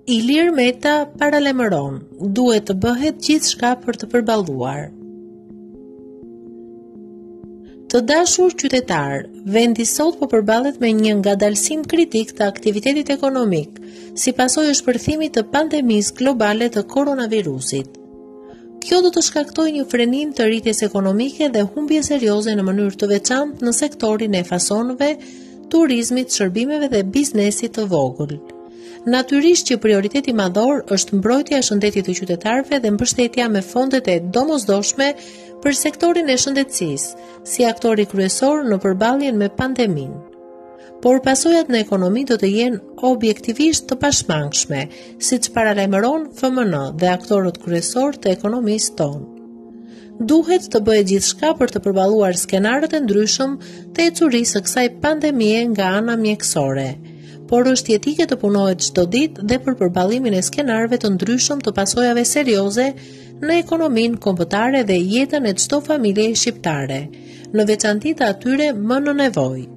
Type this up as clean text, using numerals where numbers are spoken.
Ilir Meta paralajmëron, duhet të bëhet gjithçka për të përballuar. Të dashur qytetar, vendi sot po përballet me një ngadalësim kritik të aktivitetit ekonomik, si pasojë e shpërthimit të pandemisë globale të koronavirusit. Kjo do të shkaktojë një frenim të rritjes ekonomike dhe humbje serioze në mënyrë të veçantë në sektorin e fasonëve, turizmit, shërbimeve dhe biznesit të vogël. Natyrisht që prioriteti madhor është mbrojtja e shëndetit të qytetarëve dhe mbështetja me fondet e domosdoshme për sektorin e shëndetësisë, si aktori kryesor në përballjen me pandeminë. Por pasojat në ekonomi do të jenë objektivisht të pashmangshme, siç paralajmëron FMN dhe aktorët kryesor të ekonomisë tonë. Duhet të bëhet gjithçka për të përballuar skenarët e ndryshëm të ecurisë së kësaj pandemie nga ana mjekësore, por është jetike të punohet çdo ditë dhe për përballimin e skenarëve të ndryshëm të pasojave serioze në ekonominë kombëtare dhe jetën e çdo familjeje shqiptare, në veçanti të atyre më në nevojë.